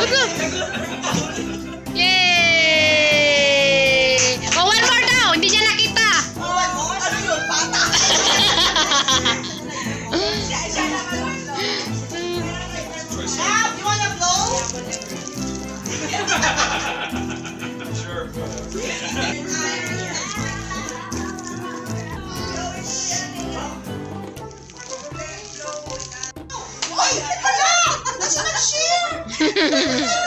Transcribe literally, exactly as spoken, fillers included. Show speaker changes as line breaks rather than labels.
go! Yay! Oh, one more daw! Hindi niya nakita!
Oh, one more? Ano yun? Bata! Siya, siya naman ang blow. Now, you wanna blow?
Sure.
Ay! Hala! Let's not share!